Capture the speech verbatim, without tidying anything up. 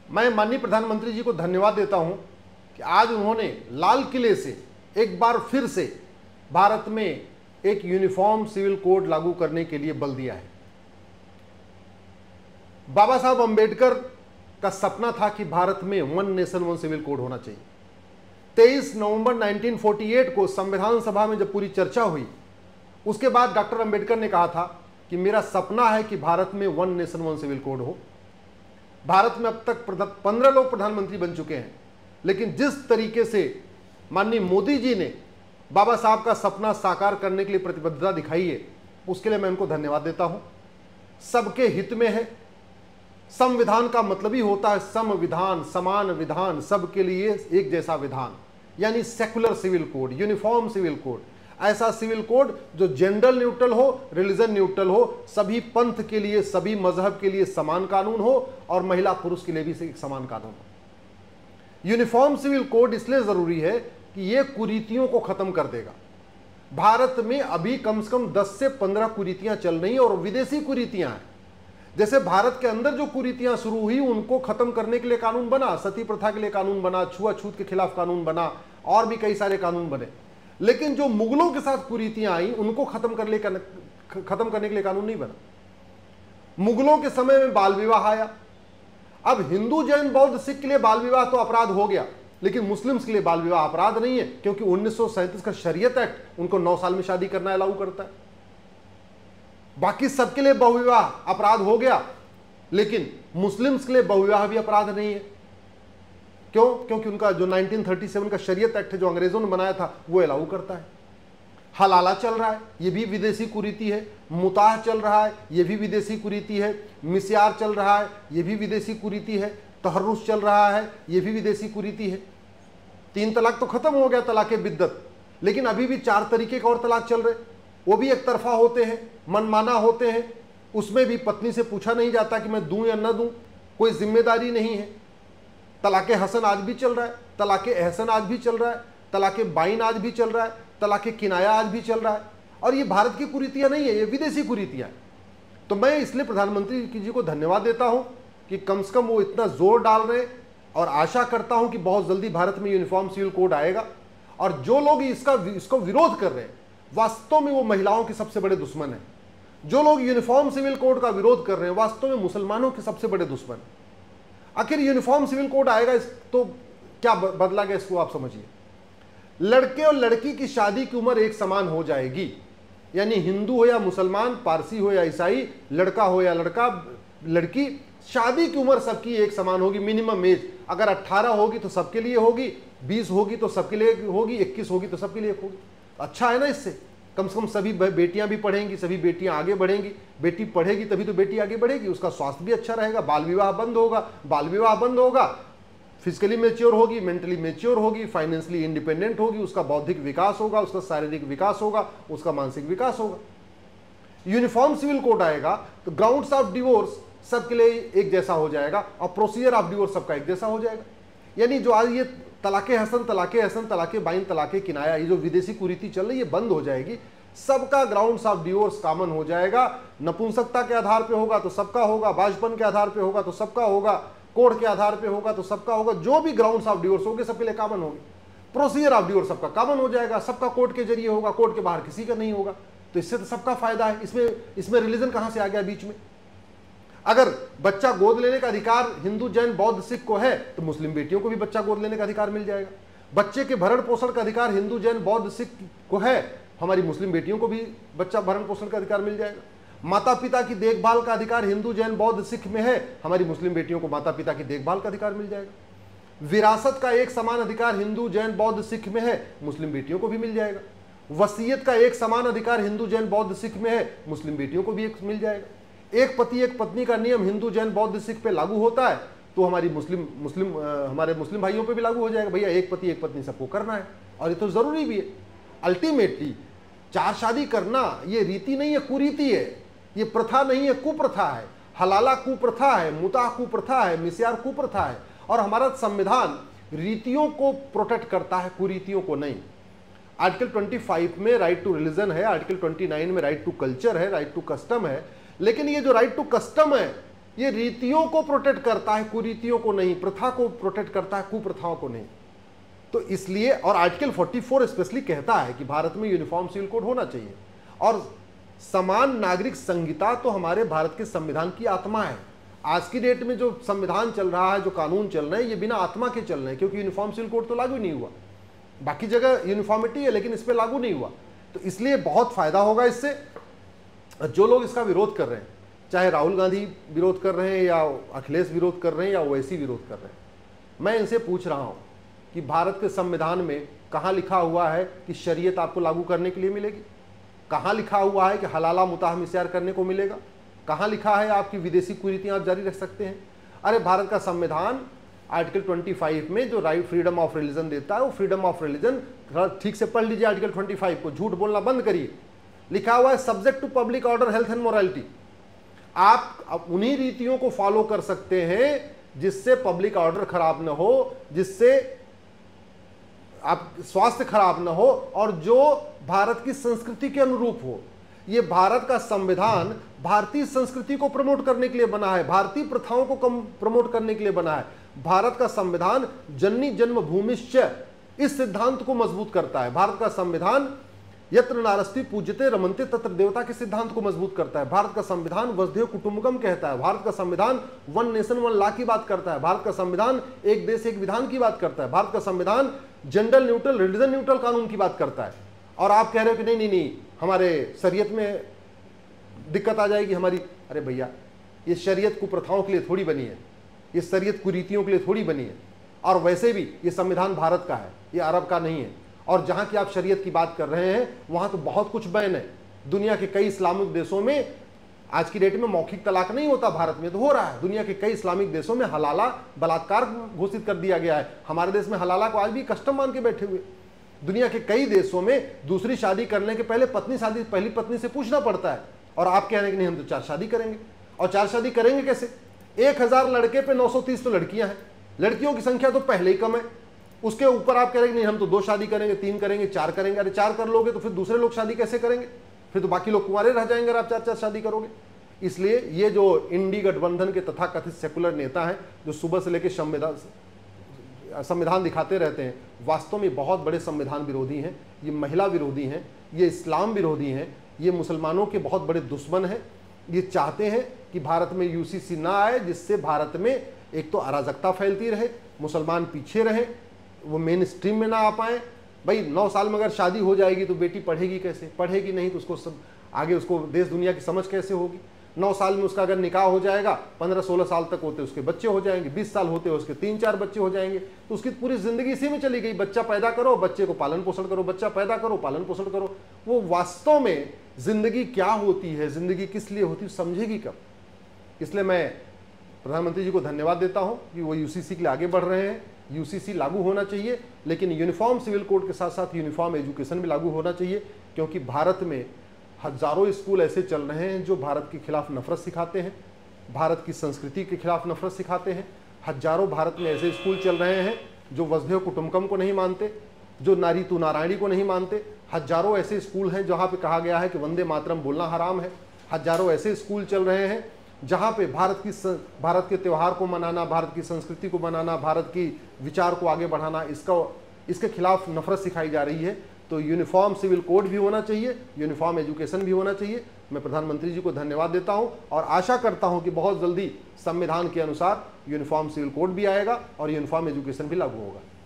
मैं माननीय प्रधानमंत्री जी को धन्यवाद देता हूं कि आज उन्होंने लाल किले से एक बार फिर से भारत में एक यूनिफॉर्म सिविल कोड लागू करने के लिए बल दिया है। बाबा साहब अंबेडकर का सपना था कि भारत में one nation one civil code होना चाहिए। तेईस नवंबर उन्नीस सौ अड़तालीस को संविधान सभा में जब पूरी चर्चा हुई, उसके बाद डॉक्टर अंबेडकर ने कहा था कि मेरा सपना है कि भारत में one nation one civil code हो। भारत में अब तक पंद्रह लोग प्रधानमंत्री बन चुके हैं, लेकिन जिस तरीके से माननीय मोदी जी ने बाबा साहब का सपना साकार करने के लिए प्रतिबद्धता दिखाई है, उसके लिए मैं उनको धन्यवाद देता हूं। सबके हित में है। संविधान का मतलब ही होता है समविधान, समान विधान, सबके लिए एक जैसा विधान, यानी secular civil code, uniform civil code. ऐसा सिविल कोड जो जेंडर न्यूट्रल हो, रिलीजन न्यूट्रल हो, सभी पंथ के लिए, सभी मजहब के लिए समान कानून हो और महिला पुरुष के लिए भी एक समान कानून हो। यूनिफॉर्म सिविल कोड इसलिए जरूरी है कि यह कुरीतियों को खत्म कर देगा। भारत में अभी कम से कम दस से पंद्रह कुरीतियां चल रही हैं और विदेशी कुरीतियां हैं। जैसे भारत के अंदर जो कुरीतियां शुरू हुई उनको खत्म करने के लिए कानून बना, सती प्रथा के लिए कानून बना, छुआछूत के खिलाफ कानून बना और भी कई सारे कानून बने। लेकिन जो मुगलों के साथ कुरीतियां आई उनको खत्म करने खत्म करने के लिए कानून नहीं बना। मुगलों के समय में बाल विवाह आया। अब हिंदू, जैन, बौद्ध, सिख के लिए बाल विवाह तो अपराध हो गया, लेकिन मुस्लिम्स के लिए बाल विवाह अपराध नहीं है, क्योंकि उन्नीस सौ सैंतीस का शरीयत एक्ट उनको नौ साल में शादी करना अलाउ करता है। बाकी सबके लिए बहुविवाह अपराध हो गया, लेकिन मुस्लिम्स के लिए बहुविवाह भी अपराध नहीं है। क्यों? क्योंकि उनका जो उन्नीस सौ सैंतीस का शरीयत एक्ट है जो अंग्रेजों ने बनाया था वो अलाउ करता है। हलाला चल रहा है, ये भी विदेशी कुरीति है। मुताह चल रहा है, ये भी विदेशी कुरीति है। मिस्यार चल रहा है, ये भी विदेशी कुरीति है। तहर्रुस चल रहा है, ये भी विदेशी कुरीति है। तीन तलाक तो खत्म हो गया, तलाके बिद्दत, लेकिन अभी भी चार तरीके का और तलाक चल रहे, वो भी एक तरफा होते हैं, मनमाना होते हैं। उसमें भी पत्नी से पूछा नहीं जाता कि मैं दूं या न दूं, कोई जिम्मेदारी नहीं है। तलाके हसन आज भी चल रहा है, तलाके एहसन आज भी चल रहा है, तलाके बाइन आज भी चल रहा है, तलाके किनाया आज भी चल रहा है। और ये भारत की कुरीतियां नहीं है, ये विदेशी कुरीतियां। तो मैं इसलिए प्रधानमंत्री जी को धन्यवाद देता हूं कि कम से कम वो इतना जोर डाल रहे हैं, और आशा करता हूं कि बहुत जल्दी भारत में यूनिफॉर्म सिविल कोड आएगा। और जो लोग इसका इसको विरोध कर रहे हैं, वास्तव में वो महिलाओं के सबसे बड़े दुश्मन हैं। जो लोग यूनिफॉर्म सिविल कोड का विरोध कर रहे हैं, वास्तव में मुसलमानों के सबसे बड़े दुश्मन हैं। आखिर यूनिफॉर्म सिविल कोड आएगा, इस तो क्या बदला गया, इसको आप समझिए। लड़के और लड़की की शादी की उम्र एक समान हो जाएगी, यानी हिंदू हो या मुसलमान, पारसी हो या ईसाई, लड़का हो या लड़का लड़की, शादी की उम्र सबकी एक समान होगी। मिनिमम एज अगर अट्ठारह होगी तो सबके लिए होगी, बीस होगी तो सबके लिए होगी, इक्कीस होगी तो सबके लिए होगी। अच्छा है ना, इससे कम से कम सभी बेटियां भी पढ़ेंगी, सभी बेटियां आगे बढ़ेंगी। बेटी पढ़ेगी तभी तो बेटी आगे बढ़ेगी, उसका स्वास्थ्य भी अच्छा रहेगा, बाल विवाह बंद होगा। बाल विवाह बंद होगा, फिजिकली मेच्योर होगी, मेंटली मेच्योर होगी, फाइनेंशियली इंडिपेंडेंट होगी, उसका बौद्धिक विकास होगा, उसका शारीरिक विकास होगा, उसका मानसिक विकास होगा। यूनिफॉर्म सिविल कोड आएगा तो ग्राउंड्स ऑफ डिवोर्स सबके लिए एक जैसा हो जाएगा और प्रोसीजर ऑफ डिवोर्स सबका एक जैसा हो जाएगा। यानी जो आज ये तलाके हसन, तलाके हसन, तलाके बाइन, तलाके किनाया, ये जो विदेशी कुरीति चल रही है, ये बंद हो जाएगी। सबका ग्राउंड्स ऑफ डिवोर्स कॉमन हो जाएगा। नपुंसकता के आधार पे होगा तो सबका होगा, बाजपन के आधार पे होगा तो सबका होगा, कोड के आधार पे होगा तो सबका होगा। जो भी ग्राउंड्स ऑफ डिवोर्स होंगे सबके लिए कॉमन होंगे। प्रोसीजर ऑफ डिवोर्स सबका कॉमन हो जाएगा, सबका कोर्ट के जरिए होगा, कोर्ट के बाहर किसी का नहीं होगा। तो इससे तो सबका फायदा है। इसमें इसमें रिलीजन कहां से आ गया बीच में? अगर बच्चा गोद लेने का अधिकार हिंदू, जैन, बौद्ध, सिख को है तो मुस्लिम बेटियों को भी बच्चा गोद लेने का अधिकार मिल जाएगा। बच्चे के भरण पोषण का अधिकार हिंदू, जैन, बौद्ध, सिख को है, हमारी मुस्लिम बेटियों को भी बच्चा भरण पोषण का अधिकार मिल जाएगा। माता पिता की देखभाल का अधिकार हिंदू, जैन, बौद्ध, सिख में है, हमारी मुस्लिम बेटियों को माता पिता की देखभाल का अधिकार मिल जाएगा। विरासत का एक समान अधिकार हिंदू, जैन, बौद्ध, सिख में है, मुस्लिम बेटियों को भी मिल जाएगा। वसीयत का एक समान अधिकार हिंदू, जैन, बौद्ध, सिख में है, मुस्लिम बेटियों को भी एक मिल जाएगा। एक पति एक पत्नी का नियम हिंदू, जैन, बौद्ध, सिख पे लागू होता है तो हमारी मुस्लिम मुस्लिम हमारे मुस्लिम भाइयों पे भी लागू हो जाएगा। भैया एक पति एक पत्नी सबको करना है, और ये तो जरूरी भी है। अल्टीमेटली चार शादी करना ये रीति नहीं है, कुरीति है। ये प्रथा नहीं है, कुप्रथा है। हलाला कुप्रथा है, मुताह कुप्रथा है, मिस्यार कुप्रथा है। और हमारा संविधान रीतियों को प्रोटेक्ट करता है, कुरीतियों को नहीं। आर्टिकल पच्चीस में राइट टू रिलीजन है, आर्टिकल उनतीस में राइट टू कल्चर है, राइट टू कस्टम है। लेकिन ये जो राइट टू कस्टम है ये रीतियों को प्रोटेक्ट करता है, कुरीतियों को नहीं, प्रथा को प्रोटेक्ट करता है, कुप्रथाओं को नहीं। तो इसलिए, और आर्टिकल चौवालीस स्पेशली कहता है कि भारत में यूनिफॉर्म सिविल कोड होना चाहिए, और समान नागरिक संहिता तो हमारे भारत के संविधान की आत्मा है। आज की डेट में जो संविधान चल रहा है, जो कानून चल रहे हैं, ये बिना आत्मा के चल रहे हैं, क्योंकि यूनिफॉर्म सिविल कोड तो लागू नहीं हुआ। बाकी जगह यूनिफॉर्मिटी है, लेकिन इस पर लागू नहीं हुआ। तो इसलिए बहुत फायदा होगा इससे। जो लोग इसका विरोध कर रहे हैं, चाहे राहुल गांधी विरोध कर रहे हैं, या अखिलेश विरोध कर रहे हैं, या ओवैसी विरोध कर रहे हैं, मैं इनसे पूछ रहा हूं कि भारत के संविधान में कहां लिखा हुआ है कि शरीयत आपको लागू करने के लिए मिलेगी? कहां लिखा हुआ है कि हलाला मुताह मिस्यार करने को मिलेगा? कहां लिखा है आपकी विदेशी कुरीतियां आप जारी रख सकते हैं? अरे भारत का संविधान आर्टिकल पच्चीस में जो राइट फ्रीडम ऑफ रिलीजन देता है, वो फ्रीडम ऑफ रिलीजन ठीक से पढ़ लीजिए आर्टिकल पच्चीस को, झूठ बोलना बंद करिए। लिखा हुआ है subject to public order, health and morality. आप उन्हीं रीतियों को फॉलो कर सकते हैं जिससे पब्लिक ऑर्डर खराब ना हो, जिससे आप स्वास्थ्य खराब ना हो, और जो भारत की संस्कृति के अनुरूप हो। यह भारत का संविधान भारतीय संस्कृति को प्रमोट करने के लिए बना है, भारतीय प्रथाओं को कम प्रमोट करने के लिए बना है। भारत का संविधान जननी जन्मभूमिश्च इस सिद्धांत को मजबूत करता है। भारत का संविधान यत्र नारस्ति पूज्यते रमन्ते तत्र देवता के सिद्धांत को मजबूत करता है। भारत का संविधान वसुधैव कुटुंबकम कहता है। भारत का संविधान वन नेशन वन लॉ की बात करता है। भारत का संविधान एक देश एक विधान की बात करता है। भारत का संविधान जेंडर न्यूट्रल, रिलीजन न्यूट्रल कानून की बात करता है। और आप कह रहे हो कि नहीं नहीं नहीं हमारे शरीयत में दिक्कत आ जाएगी हमारी। अरे भैया, ये शरीयत कुप्रथाओं के लिए थोड़ी बनी है, ये शरीयत कुरीतियों के लिए थोड़ी बनी है। और वैसे भी ये संविधान भारत का है, ये अरब का नहीं है। और जहां की आप शरीयत की बात कर रहे हैं, वहां तो बहुत कुछ बैन है। दुनिया के कई इस्लामिक देशों में आज की डेट में मौखिक तलाक नहीं होता, भारत में तो हो रहा है। दुनिया के कई इस्लामिक देशों में हलाला बलात्कार घोषित कर दिया गया है। हमारे देश में हलाला को आज भी कस्टम मान के बैठे हुए। दुनिया के कई देशों में दूसरी शादी करने के पहले पत्नी शादी पहली पत्नी से पूछना पड़ता है, और आप कह रहे हैं कि नहीं हम तो चार शादी करेंगे। और चार शादी करेंगे कैसे? एक हजार लड़के पे नौ सौ तीस तो लड़कियां हैं, लड़कियों की संख्या तो पहले ही कम है। उसके ऊपर आप कह रहे हैं नहीं हम तो दो शादी करेंगे, तीन करेंगे, चार करेंगे। अरे चार कर लोगे तो फिर दूसरे लोग शादी कैसे करेंगे? फिर तो बाकी लोग कुंवारे रह जाएंगे अगर आप चार चार शादी करोगे। इसलिए ये जो इंडी गठबंधन के तथाकथित सेकुलर नेता हैं, जो सुबह से लेकर संविधान संविधान दिखाते रहते हैं, वास्तव में बहुत बड़े संविधान विरोधी हैं। ये महिला विरोधी हैं, ये इस्लाम विरोधी हैं, ये मुसलमानों के बहुत बड़े दुश्मन हैं। ये चाहते हैं कि भारत में यूसीसी ना आए, जिससे भारत में एक तो अराजकता फैलती रहे, मुसलमान पीछे रहें, वो मेन स्ट्रीम में ना आ पाए। भाई नौ साल में अगर शादी हो जाएगी तो बेटी पढ़ेगी कैसे? पढ़ेगी नहीं तो उसको सब आगे उसको देश दुनिया की समझ कैसे होगी? नौ साल में उसका अगर निकाह हो जाएगा, पंद्रह सोलह साल तक होते उसके बच्चे हो जाएंगे, बीस साल होते उसके तीन चार बच्चे हो जाएंगे, तो उसकी पूरी जिंदगी इसी में चली गई। बच्चा पैदा करो, बच्चे को पालन पोषण करो, बच्चा पैदा करो, पालन पोषण करो। वो वास्तव में जिंदगी क्या होती है, जिंदगी किस लिए होती है, समझेगी कब? इसलिए मैं प्रधानमंत्री जी को धन्यवाद देता हूं कि वो यूसीसी के लिए आगे बढ़ रहे हैं। यूसीसी लागू होना चाहिए, लेकिन यूनिफॉर्म सिविल कोड के साथ साथ यूनिफॉर्म एजुकेशन भी लागू होना चाहिए, क्योंकि भारत में हजारों स्कूल ऐसे चल रहे हैं जो भारत के खिलाफ नफरत सिखाते हैं, भारत की संस्कृति के खिलाफ नफरत सिखाते हैं। हजारों भारत में ऐसे स्कूल चल रहे हैं जो वसुधैव कुटुंबकम को नहीं मानते, जो नारी तू नारायणी को नहीं मानते। हजारों ऐसे स्कूल हैं जहाँ पे कहा गया है कि वंदे मातरम बोलना हराम है। हजारों ऐसे स्कूल चल रहे हैं जहाँ पे भारत की भारत के त्यौहार को मनाना, भारत की संस्कृति को मनाना, भारत की विचार को आगे बढ़ाना, इसका इसके खिलाफ नफरत सिखाई जा रही है। तो यूनिफॉर्म सिविल कोड भी होना चाहिए, यूनिफॉर्म एजुकेशन भी होना चाहिए। मैं प्रधानमंत्री जी को धन्यवाद देता हूं और आशा करता हूं कि बहुत जल्दी संविधान के अनुसार यूनिफॉर्म सिविल कोड भी आएगा और यूनिफॉर्म एजुकेशन भी लागू होगा।